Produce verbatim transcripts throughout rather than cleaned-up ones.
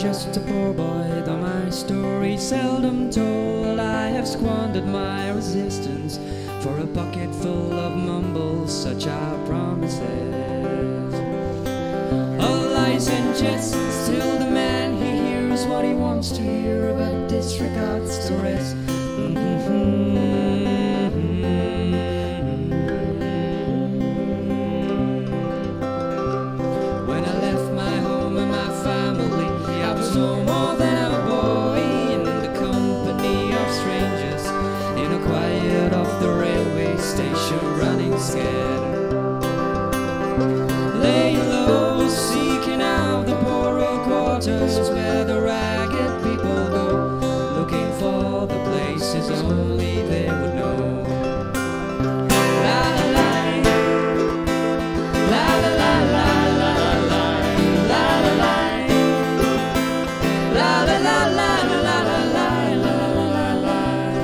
just a poor boy, though my story seldom told. I have squandered my resistance for a bucket full of mumbles, such are promises. All lies and jests till the man he hears what he wants to hear, but disregards the rest. Mm-hmm. When I left my home and my family, I was no more than a boy in the company of strangers, in a quiet off the railway station, running scared. Laying low, seeking out the poorer quarters where the ragged people go, looking for the places only they would know. La la la, la la la la la la la la la, la la la la la la la la.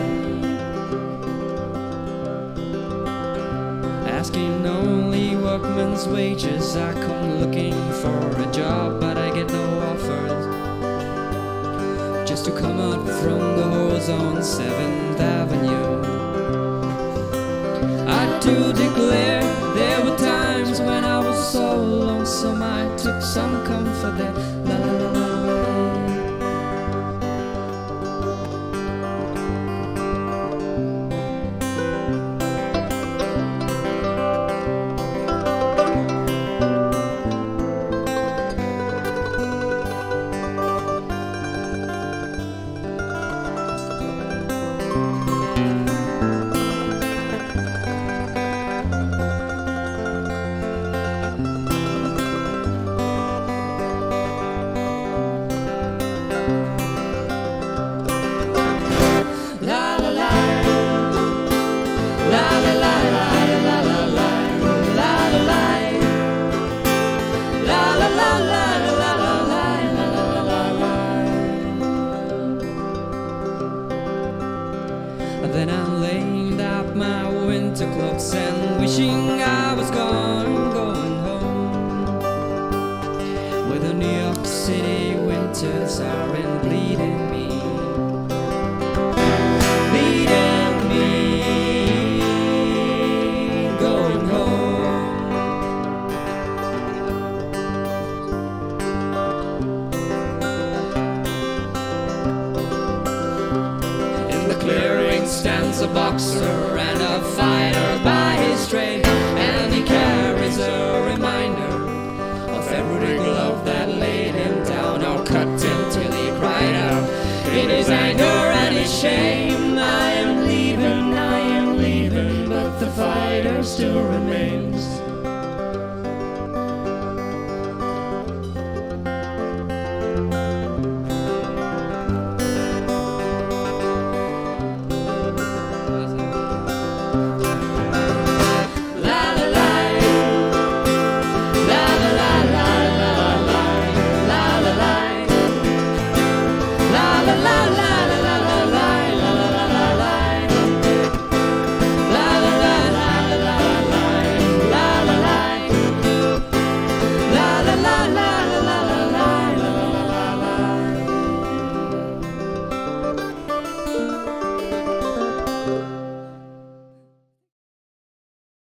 Asking only workman's wages, I come looking for a job, but I get no offers. Just to come out from the hose on seventh Avenue. I do declare there were times when I was so lonesome I took some comfort there. La la la la. Then I'm laying out my winter clothes and wishing I was gone, going home, where the New York City winters are in bleeding me, bleeding me, going home. In the clearing stands a boxer and a fighter by his trade, and he carries a reminder of every glove that laid him down or cut him till he cried out in his anger and his shame. I am leaving, I am leaving, but the fighter still remains.